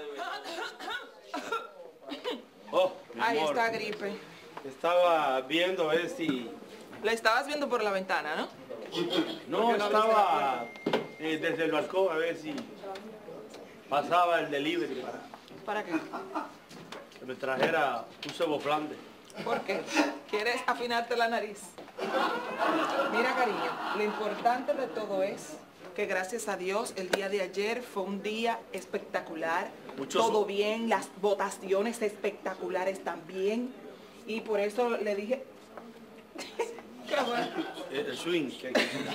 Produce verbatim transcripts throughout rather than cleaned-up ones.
Oh, mi Ahí amor. está gripe. Estaba viendo a ver si... La estabas viendo por la ventana, ¿no? No, no estaba eh, desde el balcón a ver si pasaba el delivery para ¿Para qué? que me trajera un cebo Flandes. ¿Por qué? ¿Quieres afinarte la nariz? Mira, cariño, lo importante de todo es que gracias a Dios el día de ayer fue un día espectacular. Muchos... Todo bien, las votaciones espectaculares también. Y por eso le dije... Qué bueno. El swing. Que...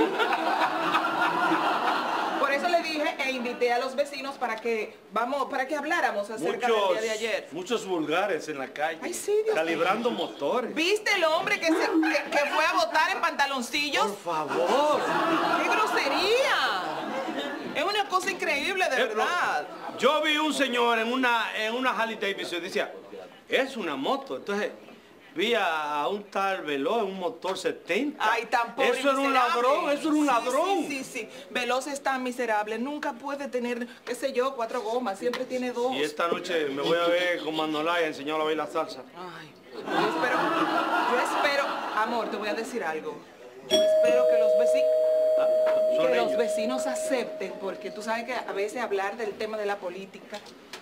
Por eso le dije e invité a los vecinos para que vamos, para que habláramos acerca muchos, del día de ayer. Muchos vulgares en la calle. Ay, sí, Dios calibrando mío. Motores. ¿Viste el hombre que, se, que, que fue a votar en pantaloncillos? Por favor. ¡Qué grosería! Es una cosa increíble, de Eh, verdad. no. Yo vi un señor en una, en una Harley Davidson y decía, es una moto. Entonces vi a un tal Veloz en un motor setenta. Ay, tan pobre Eso era un miserable. ladrón, eso era un Sí, ladrón. Sí, sí, sí. Veloz es tan miserable. Nunca puede tener, qué sé yo, cuatro gomas. Siempre tiene dos. Y esta noche me voy a ver con Manolaya enseñarle a bailar salsa. Ay, yo espero, yo espero, amor, te voy a decir algo. Yo espero que los vecinos... Son que ellos. los vecinos acepten, porque tú sabes que a veces hablar del tema de la política...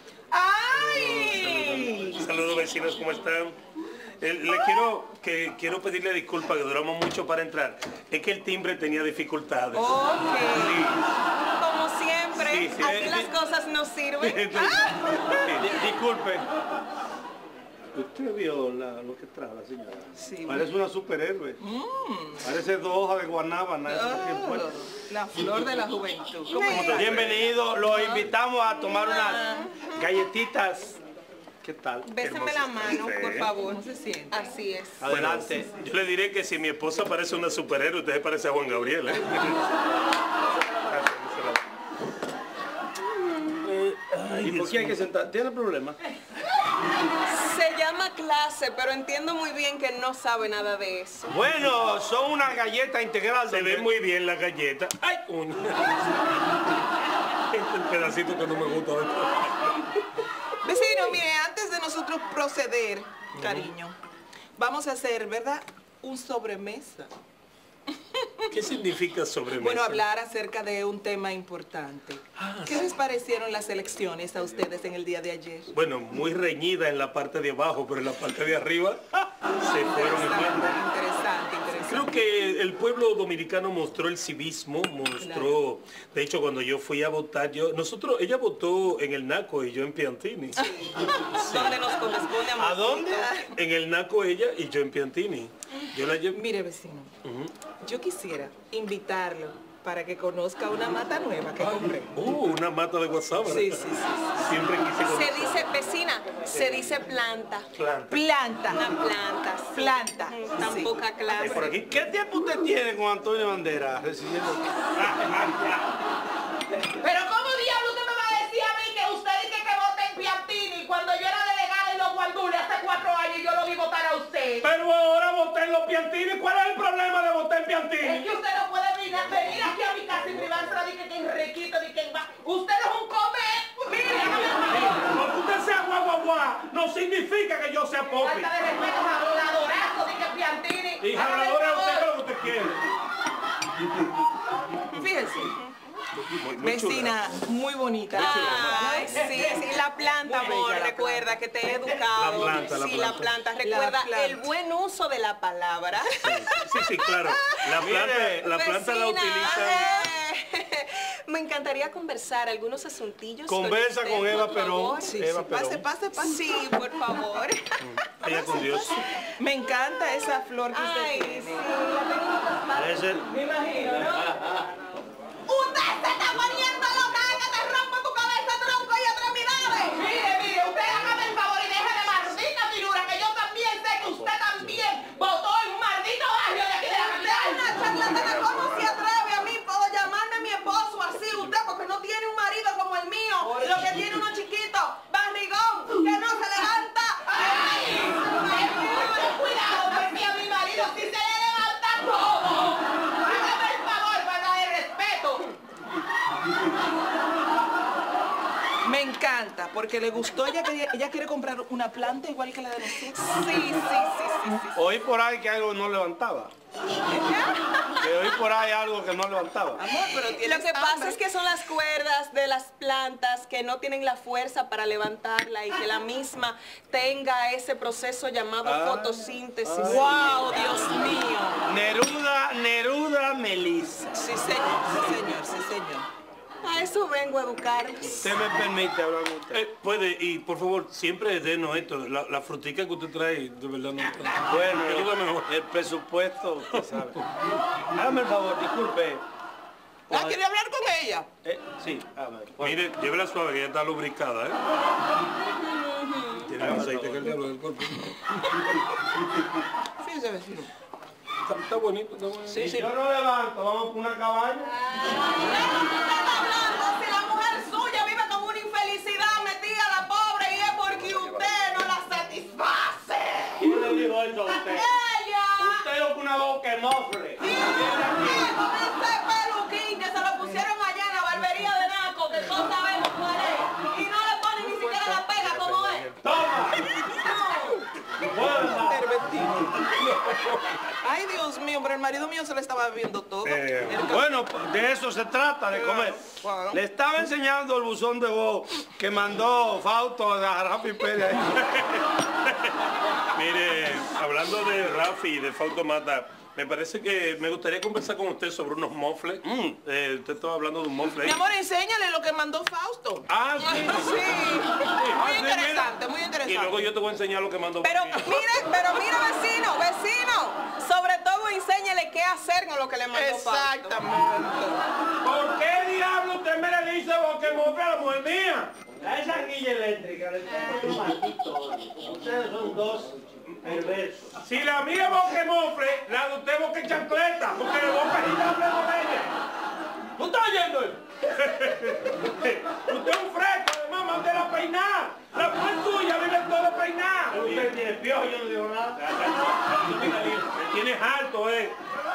¡Ay! Saludos vecinos, ¿cómo están? Eh, le quiero que quiero pedirle disculpas que duramos mucho para entrar. Es que el timbre tenía dificultades. Ok. Sí. Como siempre, Sí, sí. así Eh, las eh. cosas no sirven. Di- Disculpe. ¿Usted vio la- lo que trae la señora? Sí. Parece una superhéroe. Parece dos hojas de guanábana. esa que Ah, encuentra. la flor de la juventud. ¿Cómo Me- estás? Bienvenido, los invitamos a tomar unas galletitas. ¿Qué tal? Béseme la mano, por Sí. favor. ¿Cómo se siente? Así es. Adelante. Yo le diré que si mi esposa parece una superhéroe, usted se parece a Juan Gabriel, ¿eh? ¿Y por qué hay que sentar? ¿Tiene problema? Se llama clase, pero entiendo muy bien que no sabe nada de eso. Bueno, son una galleta integral. Se donde- ve muy bien la galleta. ¡Ay, coño! Este es el pedacito que no me gusta de esto. Vecino, mire, antes de nosotros proceder, cariño, vamos a hacer, ¿verdad? Un sobremesa. ¿Qué significa sobremesa? Bueno, hablar acerca de un tema importante. ¿Qué les parecieron las elecciones a ustedes en el día de ayer? Bueno, muy reñida en la parte de abajo, pero en la parte de arriba se fueron en Interesante, banda. interesante, interesante. Creo que el pueblo dominicano mostró el civismo, mostró, de hecho cuando yo fui a votar, yo, nosotros, ella votó en el Naco y yo en Piantini. ¿Dónde nos corresponde a ¿A dónde? En el Naco ella y yo en Piantini. Yo la llevé. Mire, vecino, yo quisiera invitarlo para que conozca una mata nueva que compré. Uh, una mata de WhatsApp. Sí, sí, sí. Siempre quise Se conocer. dice vecina, se dice planta. Planta. Planta. Una planta. sí. Planta. Tan Sí. poca clase. Por aquí. ¿Qué tiempo usted tiene con Antonio Banderas recibiendo? Pero ¿cómo diablo usted me va a decir a mí que usted dice que vote en Piantini cuando yo era delegada en los Guandules hace cuatro años y yo lo vi votar a usted? Pero ahora voté en los Piantini. ¿Cuál es el problema de votar en Es Piantini? que usted no puede venir, venir aquí a mi casa y privársela de que quien riquito, de quien va. Usted es un come. Mire, hágame el favor. Porque usted sea guau guau guau, no significa que yo sea pobre. Falta de respeto, habladorazo, de que Piantini. Y Hágame el ahora usted favor. lo que usted quiere. Fíjense, Muy, muy chula. vecina muy bonita. Ay, sí, sí, la planta, Muy amor, bella la recuerda que te he educado. La planta, la sí, planta. la planta, recuerda planta. el buen uso de la palabra. Sí, sí, claro. La planta, Mire, la, planta la Vecina, utilizan. eh, me encantaría conversar algunos asuntillos. Conversa usted, con Eva por Perón. favor. Sí, Eva sí, pase, Perón. pase, pase. Sí, por favor. Allá con Dios. Me encanta esa flor que usted Ay, tiene. sí, la tengo en otras partes. Parece... Me imagino, ¿no? ¡Usted se está poniendo loca que te rompo tu cabeza, tronco y extremidades! Mire, mire, usted hágame el favor y deje de maldita figura, que yo también sé que usted también votó en un maldito barrio de aquí de la capital. Una charlatana, ¿cómo se atreve a mí puedo llamarme a mi esposo así usted? Porque no tiene un marido como el mío, lo que tiene uno chiquito, barrigón, que no se levanta. ¡Ay! Cuidado, porque a mi marido sí se le levanta todo. Hágame el favor, para de verdad, porque le gustó, ella, quería, ella quiere comprar una planta igual que la de nosotros. Sí, sí, sí, sí, sí. Oí por ahí que algo no levantaba. Que oí por ahí algo que no levantaba. Amor, pero tienes Lo que pasa hambre. es que son las cuerdas de las plantas que no tienen la fuerza para levantarla y que la misma tenga ese proceso llamado Ah, fotosíntesis. ¡Wow, Dios mío! Neruda, Neruda Melissa. Sí, señor, sí, señor, sí, señor. A eso vengo a educarlos. Usted me permite hablar con usted. Eh, puede, y por favor, siempre denos esto. La, la frutica que usted trae, de verdad no está. Bueno, ¿Qué es lo mejor? el presupuesto, usted sabe. Hágame el favor, disculpe. Ah, ¿quiere hablar con ella? Eh, sí, hágame. Mire, llévela suave, que ya está lubricada, ¿eh? Tiene más aceite que el diablo del cuerpo. Fíjese, vecino. Está, está bonito, está bonito. Sí, sí. Yo no levanto, vamos por una cabaña. Si la mujer suya vive con una infelicidad metida a la pobre y es porque usted no la satisface. ¿Quién le dijo eso a usted? ¡Ella! Usted es una boca mofle. Y usted con ese peluquín que se lo pusieron allá en la barbería de Naco, que todos sabemos cuál es, y no le ponen ni siquiera la pega como es. ¡Toma! ¡Fuerza! Ay, Dios mío, pero el marido mío se le estaba bebiendo todo. Eh, El- Bueno, de eso se trata, de comer. Claro. Le estaba enseñando el buzón de voz que mandó Fausto a Rafi Pérez. Mire, hablando de Rafi y de Fausto Mata, me parece que me gustaría conversar con usted sobre unos mofles. Mm, eh, usted estaba hablando de un mofle. Mi amor, enséñale lo que mandó Fausto. Ah, sí. Sí. Muy interesante, muy interesante. Y luego yo te voy a enseñar lo que mandó. Pero Bonilla. mire, pero mire, vecino, vecino, sobre todo enséñele qué hacer con lo que le mandó Fausto. Exactamente. ¿Por qué diablo usted me le dice boque mofle a la mujer mía? A esa guilla eléctrica le tengo un maldito odio. Ustedes son dos perversos. Si la mía es boque mofle, la de usted es boque chancleta, porque de boca gigante no ella. ¿Tú estás oyendo eso? Usted es un fresco, además, mándela a peinar. La mujer tuya vive todo peinada. Usted tiene piojo, yo no digo nada. Me tienes alto, eh.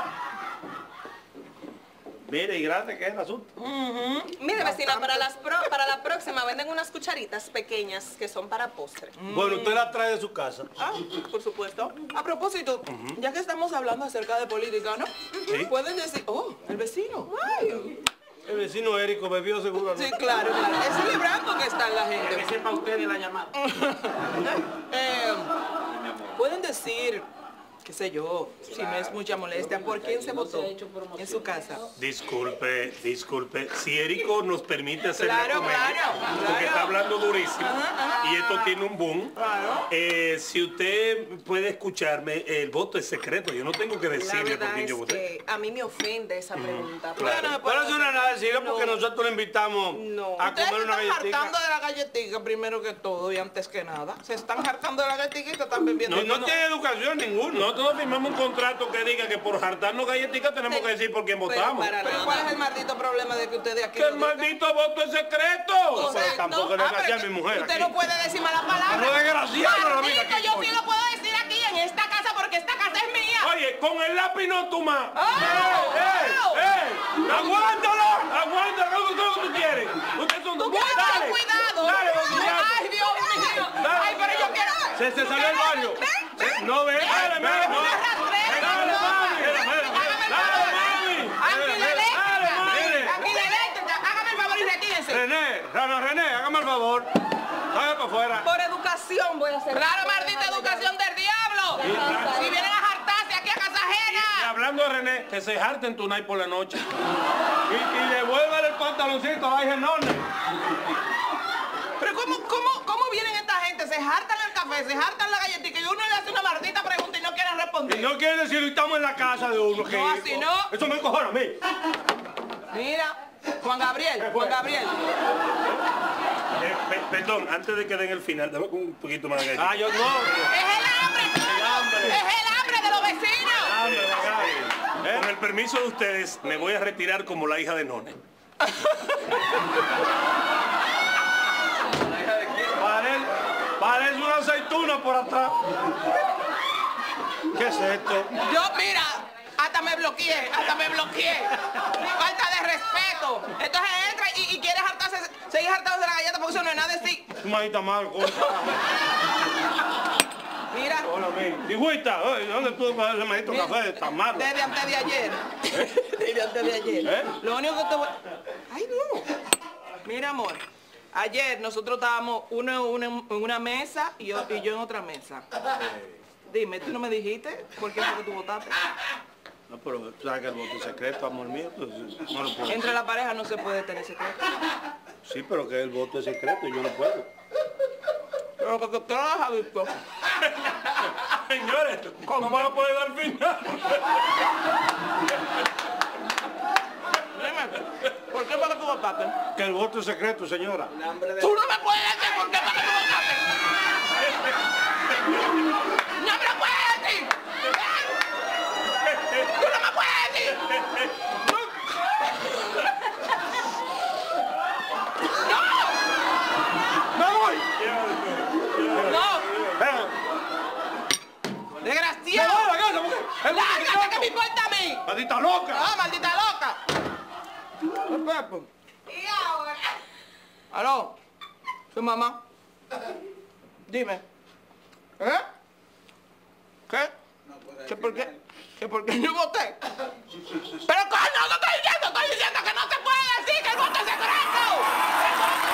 Mire, y grande que es el asunto. Mire, vecina, para, las pro- para la próxima venden unas cucharitas pequeñas que son para postre. Bueno, usted la trae de su casa. Ah, por supuesto. A propósito, ya que estamos hablando acerca de política, ¿no? Sí. Pueden decir, oh, el vecino. Ay. El vecino Érico bebió seguro. Sí, claro, claro. Es celebrando que está la gente. Que sepa usted de la llamada. Eh, pueden decir, qué sé yo, si no es mucha molestia, ¿por quién se votó en su casa? Disculpe, disculpe. Si Érico nos permite hacer la Claro, comedia, claro, porque claro. está hablando durísimo Ajá, ajá. y esto tiene un boom. Claro. Eh, si usted puede escucharme, el voto es secreto. Yo no tengo que La decirle por verdad quién es yo voté. que a mí me ofende esa pregunta. Claro. Bueno, Pero eso no es nada decirlo porque No. nosotros le invitamos No. a Ustedes comer se una están galletita. hartando de la galletita primero que todo y antes que nada. Se están hartando de la galletita y se están bebiendo. Y no, tiene educación ninguno. Nosotros firmamos un contrato que diga que por hartarnos galletitas tenemos que decir por quién Pero votamos. para Pero nada. ¿cuál es el maldito problema de que ustedes aquí ¡Que lo el digan? maldito voto es secreto! O sea, Pero tampoco le ah, haga así pero a que mi mujer Usted aquí. no puede decir mala palabra. No es desgraciado, la vida Maldito, aquí, yo coño. sí lo puedo decir aquí en esta casa porque esta casa es mía. Oye, con el lápiz no tú más. ¡Oh! ¡Ey! ¡Oh! ¡Ey! ¡Aguántalo! ¡Aguántalo! ¿Qué es lo que tú quieres? Ustedes son Tú dos. quieres tener cuidado. Dale, Ay, Dios mío. Ay, pero yo quiero. Se, se salió el baño. Se- No ve. Dale, mami, no. Una rastrera, Dale, no. mami. Hágame el Dale, favor. mami. Ángela Dale, eléctrica. mami. Ángela eléctrica. Hágame el favor y retírense. René, Rana René, hágame el favor. Salga para afuera. Por educación voy a hacer. Claro, maldita educación del diablo. Si vienen a hartarse aquí a casa Y ajena. hablando de René, que se harten tu night por la noche. Y, y devuélvale el pantaloncito a la Genone. Pero ¿cómo, cómo, cómo vienen esta gente? Se hartan el café, se hartan la galletita y uno le hace una maldita pregunta y no quieren responder. Y no quiere decir que estamos en la casa de uno. Que No, así no. Eso me encojona a mí. Mira, Juan Gabriel, Juan Gabriel. Eh, pe- perdón, antes de que den el final, dame un poquito más de galleta. Ah, yo no. Es el hambre, hambre. es el hambre de los vecinos. Hambre, ¿verdad? Con el permiso de ustedes, me voy a retirar como la hija de None. Parece, parece una aceituna por atrás. ¿Qué es esto? Yo, mira, hasta me bloqueé, hasta me bloqueé. Falta de respeto. Entonces entra y, y quiere hartarse Seguís hartados de la galleta porque eso no es nada de sí. Tu madita mal, Mira. Hola, mi. Higüita, ¿dónde tú ese maldito café tan malo? Desde antes de ayer. Desde antes de ayer. ¿Eh? Lo único que te voy... Ay, no. Mira, amor. Ayer nosotros estábamos uno, uno en una mesa y yo, y yo en otra mesa. Dime, ¿tú no me dijiste por qué fue que tú votaste? No, pero tú sabes que el voto es secreto, amor mío. Entonces no lo puedo. Entre la pareja no se puede tener secreto. Sí, pero que el voto es secreto y yo no puedo. Pero que te has visto. Señores, ¿cómo va a poder dar final? Dime, ¿por qué fue que tú votaste? Que el voto es secreto, señora. Tú no me puedes decir por qué fue que tú votaste. ¡No me lo puedes decir! ¡Tú no me puedes decir! ¡Me voy! ¡No! ¡Desgraciado! ¡Me voy a la casa, mujer! ¡Lárgate, que me importa a mí! ¡Maldita loca! ¡Ah, maldita loca! ¿Y ahora? ¿Aló? ¿Soy mamá? Dime. ¿Eh? ¿Qué? ¿Qué por qué? ¿Qué por qué yo voté? Pero coño, no estoy diciendo, estoy diciendo que no se puede decir que el voto es secreto.